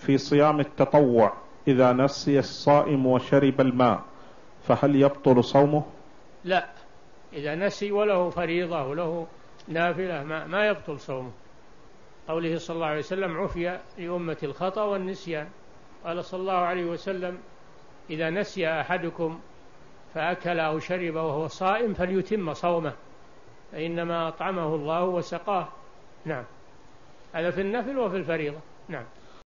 في صيام التطوع إذا نسي الصائم وشرب الماء فهل يبطل صومه؟ لا، إذا نسي وله فريضة وله نافلة ما يبطل صومه. قوله صلى الله عليه وسلم: عفي لأمة الخطأ والنسيان. قال صلى الله عليه وسلم: إذا نسي أحدكم فأكل أو شرب وهو صائم فليتم صومه فإنما أطعمه الله وسقاه. نعم، هذا في النفل وفي الفريضة. نعم.